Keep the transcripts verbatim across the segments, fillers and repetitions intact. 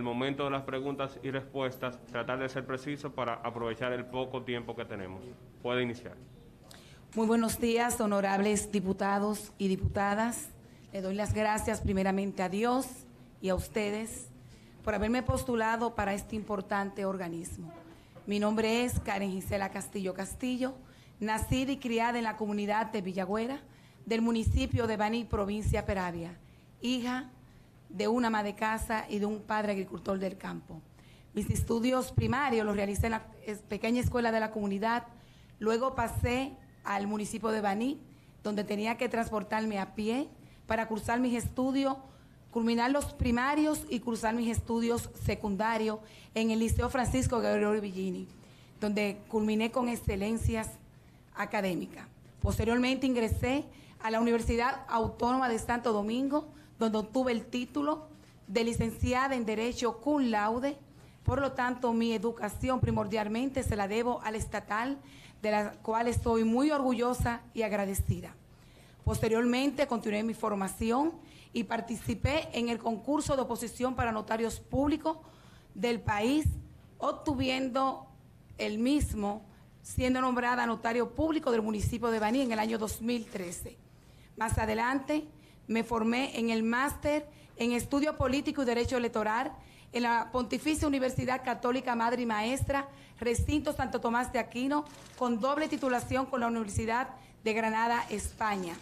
el momento de las preguntas y respuestas, tratar de ser preciso para aprovechar el poco tiempo que tenemos. Puede iniciar. Muy buenos días, honorables diputados y diputadas. Le doy las gracias primeramente a Dios y a ustedes por haberme postulado para este importante organismo. Mi nombre es Karen Gisela Castillo Castillo, nacida y criada en la comunidad de Villagüera, del municipio de Baní, provincia Peravia, hija de una ama de casa y de un padre agricultor del campo. Mis estudios primarios los realicé en la pequeña escuela de la comunidad, luego pasé al municipio de Baní, donde tenía que transportarme a pie para cursar mis estudios, culminar los primarios y cursar mis estudios secundarios en el Liceo Francisco Gregorio Villini, donde culminé con excelencias académicas. Posteriormente ingresé a la Universidad Autónoma de Santo Domingo, donde obtuve el título de licenciada en Derecho cum laude. Por lo tanto, mi educación primordialmente se la debo al estatal, de la cual estoy muy orgullosa y agradecida. Posteriormente, continué mi formación y participé en el concurso de oposición para notarios públicos del país, obtuviendo el mismo, siendo nombrada notario público del municipio de Baní en el año dos mil trece. Más adelante, me formé en el máster en Estudio Político y Derecho Electoral en la Pontificia Universidad Católica Madre y Maestra, Recinto Santo Tomás de Aquino, con doble titulación con la Universidad de Granada, España.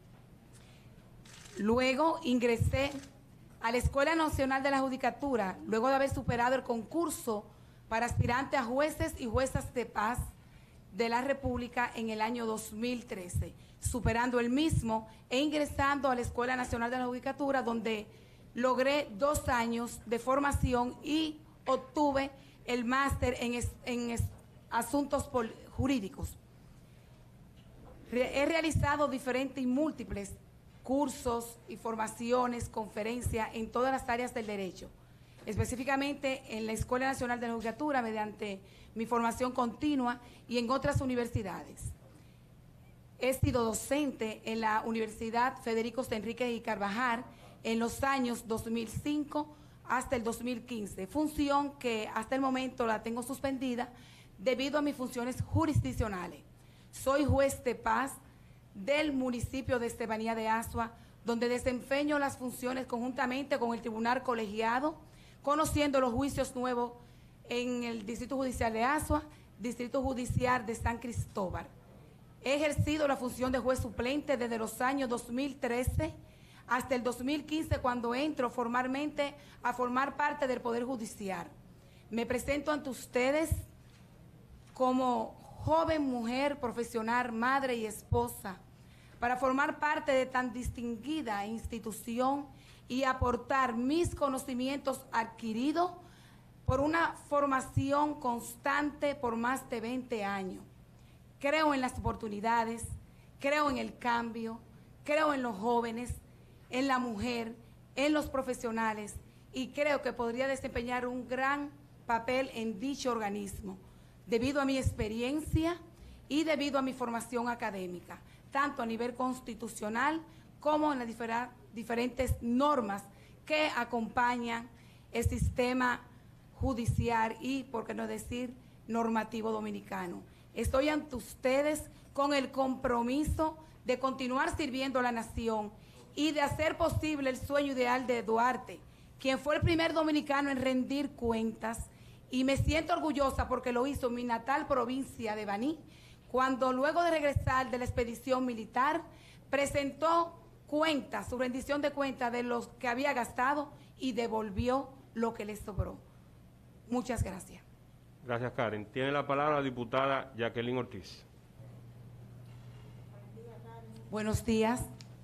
Luego ingresé a la Escuela Nacional de la Judicatura, luego de haber superado el concurso para aspirantes a jueces y juezas de paz de la República en el año dos mil trece, superando el mismo e ingresando a la Escuela Nacional de la Judicatura, donde logré dos años de formación y obtuve el máster en, es, en es, asuntos jurídicos. Re, he realizado diferentes y múltiples cursos y formaciones, conferencias en todas las áreas del derecho, específicamente en la Escuela Nacional de la Judicatura mediante mi formación continua y en otras universidades. He sido docente en la Universidad Federico Enríquez y Carvajal en los años dos mil cinco hasta el dos mil quince, función que hasta el momento la tengo suspendida debido a mis funciones jurisdiccionales. Soy juez de paz del municipio de Estebanía de Azua, donde desempeño las funciones conjuntamente con el Tribunal Colegiado, conociendo los juicios nuevos en el Distrito Judicial de Azua, Distrito Judicial de San Cristóbal. He ejercido la función de juez suplente desde los años dos mil trece hasta el dos mil quince, cuando entro formalmente a formar parte del Poder Judicial. Me presento ante ustedes como joven mujer profesional, madre y esposa, para formar parte de tan distinguida institución y aportar mis conocimientos adquiridos por una formación constante por más de veinte años. Creo en las oportunidades, creo en el cambio, creo en los jóvenes, en la mujer, en los profesionales, y creo que podría desempeñar un gran papel en dicho organismo, debido a mi experiencia y debido a mi formación académica, tanto a nivel constitucional como en las difer- diferentes normas que acompañan el sistema judicial y, por qué no decir, normativo dominicano. Estoy ante ustedes con el compromiso de continuar sirviendo a la nación y de hacer posible el sueño ideal de Duarte, quien fue el primer dominicano en rendir cuentas, y me siento orgullosa porque lo hizo en mi natal provincia de Baní, cuando luego de regresar de la expedición militar, presentó cuentas, su rendición de cuentas de los que había gastado y devolvió lo que le sobró. Muchas gracias. Gracias, Karen. Tiene la palabra la diputada Jacqueline Ortiz. Buenos días.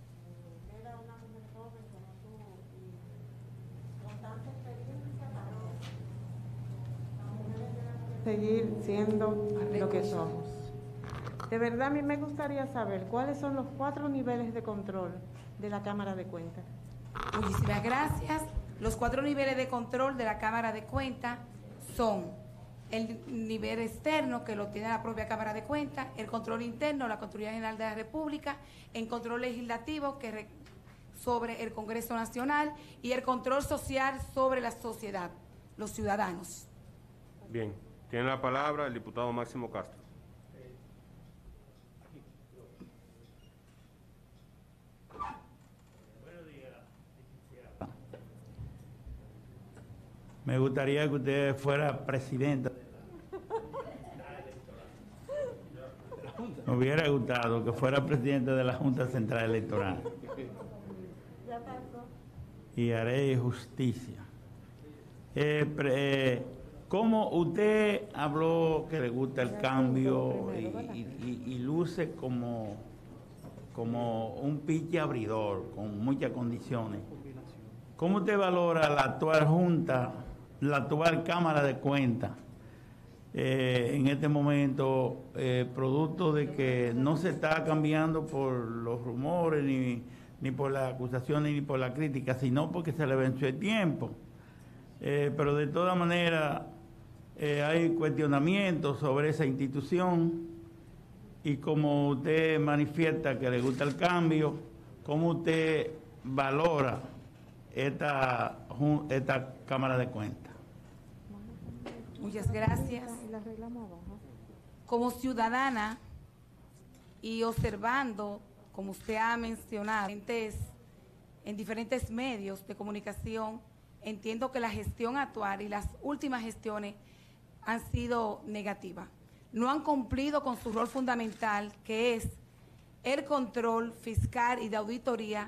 Seguir siendo lo que somos. De verdad, a mí me gustaría saber cuáles son los cuatro niveles de control de la Cámara de Cuentas. Muchísimas gracias. Los cuatro niveles de control de la Cámara de Cuentas son el nivel externo, que lo tiene la propia Cámara de Cuentas, el control interno, la Contraloría General de la República, el control legislativo, que sobre el Congreso Nacional, y el control social sobre la sociedad. los ciudadanos. Bien, tiene la palabra el diputado Máximo Castro. Me gustaría que usted fuera presidenta. Me hubiera gustado que fuera presidente de la Junta Central Electoral. Y haré justicia. Eh, pre, eh, ¿Cómo usted habló que le gusta el cambio y, y, y, y luce como, como un piche abridor con muchas condiciones? ¿Cómo usted valora la actual Junta, la actual Cámara de Cuentas, eh, en este momento, eh, producto de que no se está cambiando por los rumores, ni, ni por las acusaciones, ni por la crítica, sino porque se le venció el tiempo? Eh, pero de todas maneras, eh, hay cuestionamientos sobre esa institución, y como usted manifiesta que le gusta el cambio, ¿cómo usted valora esta, esta Cámara de Cuentas? Muchas gracias. Como ciudadana y observando, como usted ha mencionado, en diferentes medios de comunicación, entiendo que la gestión actual y las últimas gestiones han sido negativas. No han cumplido con su rol fundamental, que es el control fiscal y de auditoría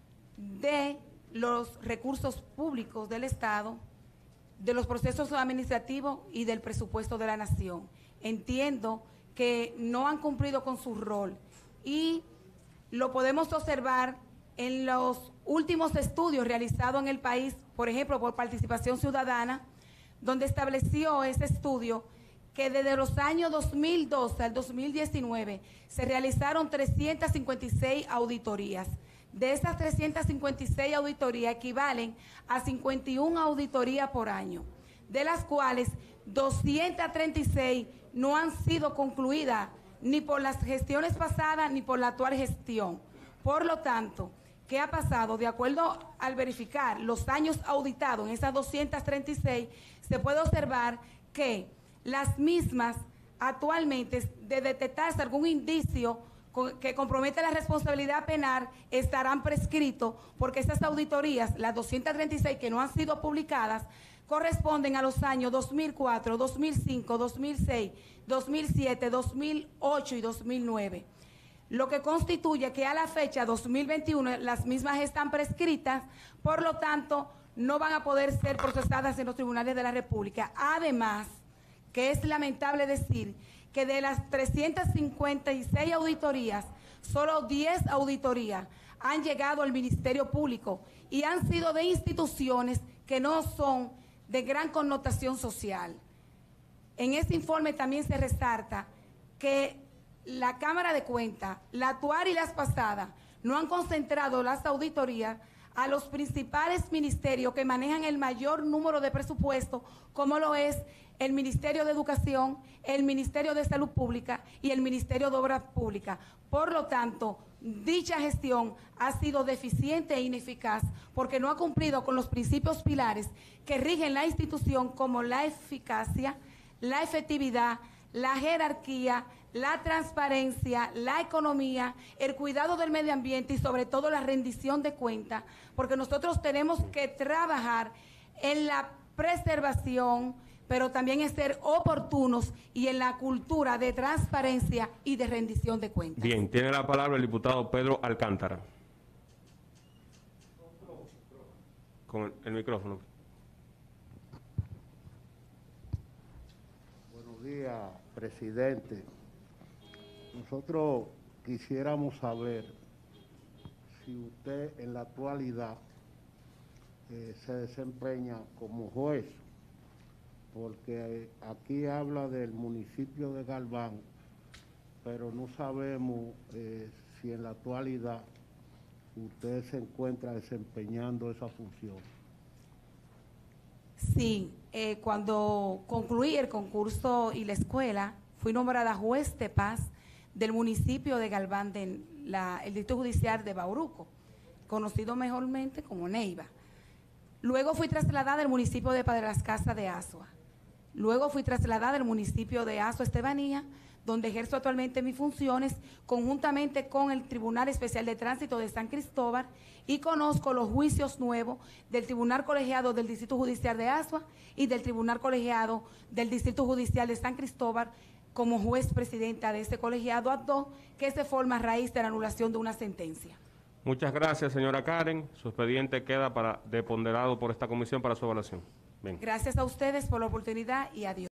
de los recursos públicos del Estado, de los procesos administrativos y del presupuesto de la nación. Entiendo que no han cumplido con su rol y lo podemos observar en los últimos estudios realizados en el país, por ejemplo, por Participación Ciudadana, donde estableció ese estudio que desde los años dos mil doce al dos mil diecinueve se realizaron trescientas cincuenta y seis auditorías. De esas trescientas cincuenta y seis auditorías equivalen a cincuenta y una auditorías por año, de las cuales doscientas treinta y seis no han sido concluidas ni por las gestiones pasadas ni por la actual gestión. Por lo tanto, ¿qué ha pasado? De acuerdo al verificar los años auditados en esas doscientas treinta y seis, se puede observar que las mismas actualmente, de detectarse algún indicio que compromete la responsabilidad penal, estarán prescritos, porque esas auditorías, las doscientas treinta y seis que no han sido publicadas, corresponden a los años dos mil cuatro, dos mil cinco, dos mil seis, dos mil siete, dos mil ocho y dos mil nueve. Lo que constituye que a la fecha dos mil veintiuno las mismas están prescritas, por lo tanto no van a poder ser procesadas en los tribunales de la República. Además, que es lamentable decir que de las trescientas cincuenta y seis auditorías, solo diez auditorías han llegado al Ministerio Público y han sido de instituciones que no son de gran connotación social. En este informe también se resalta que la Cámara de Cuentas, la actual y las pasadas, no han concentrado las auditorías a los principales ministerios que manejan el mayor número de presupuestos, como lo es el Ministerio de Educación, el Ministerio de Salud Pública y el Ministerio de Obras Públicas. Por lo tanto, dicha gestión ha sido deficiente e ineficaz porque no ha cumplido con los principios pilares que rigen la institución, como la eficacia, la efectividad, la jerarquía, la transparencia, la economía, el cuidado del medio ambiente y sobre todo la rendición de cuentas, porque nosotros tenemos que trabajar en la preservación, pero también en ser oportunos y en la cultura de transparencia y de rendición de cuentas. Bien, tiene la palabra el diputado Pedro Alcántara. Con el, el micrófono. Buenos días, presidente. Nosotros quisiéramos saber si usted en la actualidad eh, se desempeña como juez, porque aquí habla del municipio de Galván, pero no sabemos eh, si en la actualidad usted se encuentra desempeñando esa función. Sí, eh, cuando concluí el concurso y la escuela, fui nombrada juez de paz del municipio de Galván, del Distrito Judicial de Bauruco, conocido mejormente como Neiva. Luego fui trasladada al municipio de Padre Las Casas de Asua. Luego fui trasladada al municipio de Asua Estebanía, donde ejerzo actualmente mis funciones conjuntamente con el Tribunal Especial de Tránsito de San Cristóbal y conozco los juicios nuevos del Tribunal Colegiado del Distrito Judicial de Asua y del Tribunal Colegiado del Distrito Judicial de San Cristóbal como juez presidenta de este colegiado ad hoc que se forma a raíz de la anulación de una sentencia. Muchas gracias, señora Karen. Su expediente queda para deponderado por esta comisión para su evaluación. Bien. Gracias a ustedes por la oportunidad y adiós.